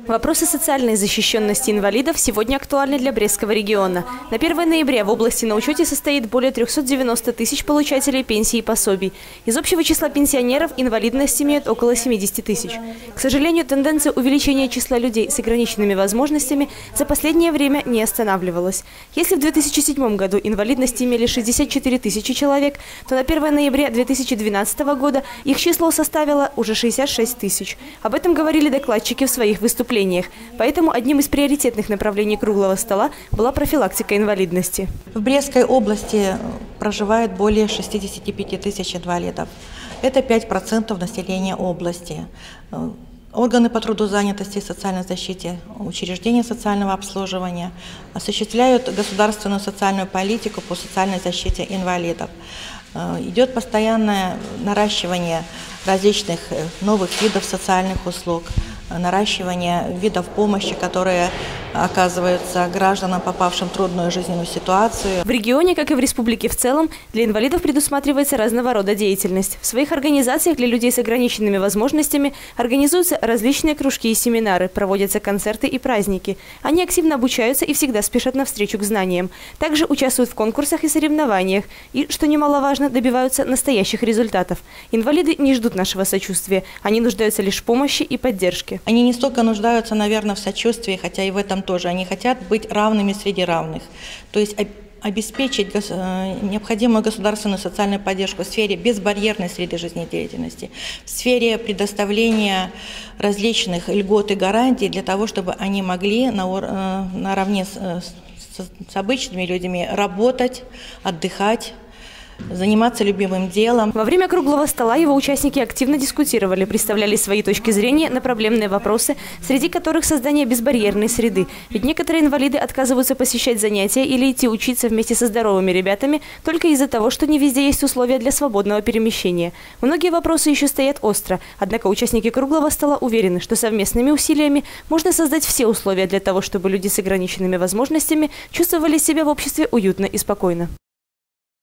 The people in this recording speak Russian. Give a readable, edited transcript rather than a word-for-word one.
Вопросы социальной защищенности инвалидов сегодня актуальны для Брестского региона. На 1 ноября в области на учете состоит более 390 тысяч получателей пенсий и пособий. Из общего числа пенсионеров инвалидность имеют около 70 тысяч. К сожалению, тенденция увеличения числа людей с ограниченными возможностями за последнее время не останавливалась. Если в 2007 году инвалидность имели 64 тысячи человек, то на 1 ноября 2012 года их число составило уже 66 тысяч. Об этом говорили докладчики в своих выступлениях. Поэтому одним из приоритетных направлений круглого стола была профилактика инвалидности. В Брестской области проживает более 65 тысяч инвалидов. Это 5% населения области. Органы по трудозанятости и социальной защите, учреждения социального обслуживания осуществляют государственную социальную политику по социальной защите инвалидов. Идет постоянное наращивание различных новых видов социальных услуг, наращивание видов помощи, которые оказываются гражданам, попавшим в трудную жизненную ситуацию. В регионе, как и в республике в целом, для инвалидов предусматривается разного рода деятельность. В своих организациях для людей с ограниченными возможностями организуются различные кружки и семинары, проводятся концерты и праздники. Они активно обучаются и всегда спешат навстречу к знаниям. Также участвуют в конкурсах и соревнованиях и, что немаловажно, добиваются настоящих результатов. Инвалиды не ждут нашего сочувствия, они нуждаются лишь в помощи и поддержке. Они не столько нуждаются, наверное, в сочувствии, хотя и в этом тоже. Они хотят быть равными среди равных. То есть обеспечить необходимую государственную социальную поддержку в сфере безбарьерной среды жизнедеятельности, в сфере предоставления различных льгот и гарантий для того, чтобы они могли наравне с обычными людьми работать, отдыхать, заниматься любимым делом. Во время круглого стола его участники активно дискутировали, представляли свои точки зрения на проблемные вопросы, среди которых создание безбарьерной среды. Ведь некоторые инвалиды отказываются посещать занятия или идти учиться вместе со здоровыми ребятами только из-за того, что не везде есть условия для свободного перемещения. Многие вопросы еще стоят остро, однако участники круглого стола уверены, что совместными усилиями можно создать все условия для того, чтобы люди с ограниченными возможностями чувствовали себя в обществе уютно и спокойно.